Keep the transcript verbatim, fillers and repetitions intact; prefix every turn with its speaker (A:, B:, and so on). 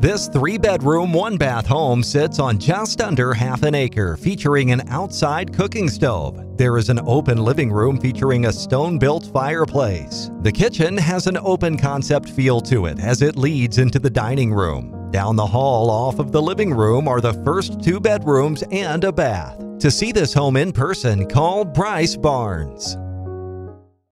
A: This three-bedroom, one-bath home sits on just under half an acre, featuring an outside cooking stove. There is an open living room featuring a stone-built fireplace. The kitchen has an open-concept feel to it as it leads into the dining room. Down the hall off of the living room are the first two bedrooms and a bath. To see this home in person, call Bryce Barnes.